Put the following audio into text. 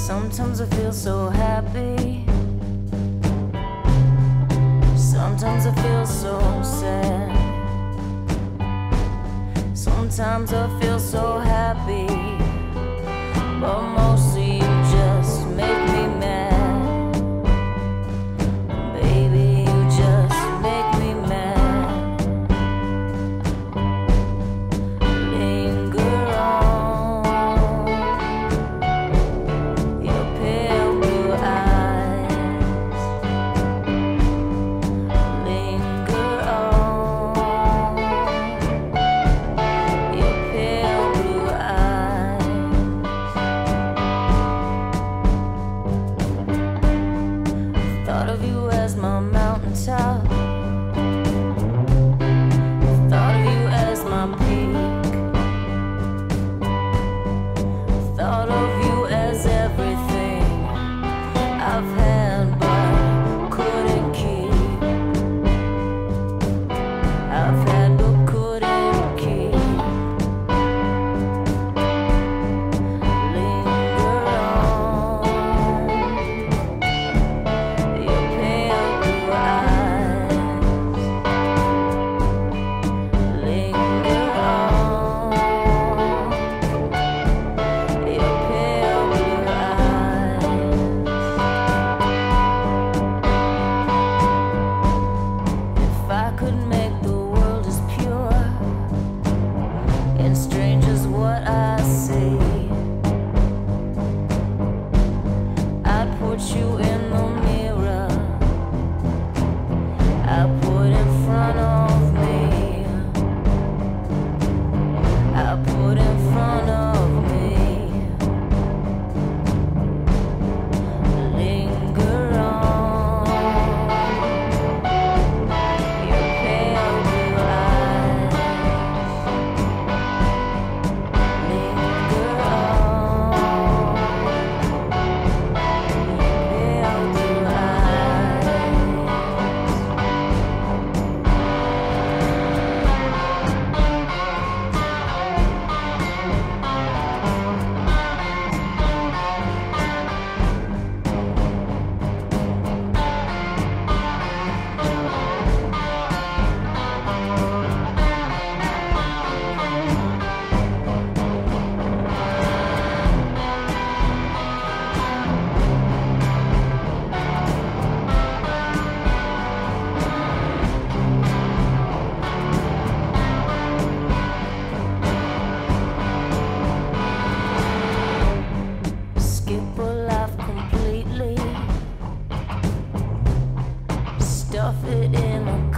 Sometimes I feel so happy, sometimes I feel so sad. Sometimes I feel so happy, but mostly you just make me mad. Baby, you just make me mad. Linger on your pale blue eyes. Linger on your pale blue eyes. Thought of you as my mountaintop, thought of you as my peak, thought of you as everything I've had but couldn't keep. I've had but couldn't keep. Linger on your pale blue eyes. Linger on your pale blue eyes. If I could make the world as pure and strange as what I see, I'd put you in the mirror, I'd put in front of me, I'd put in front of me. Linger on your pale blue eyes. Linger on your pale blue eyes. Skip a life completely, stuff it in a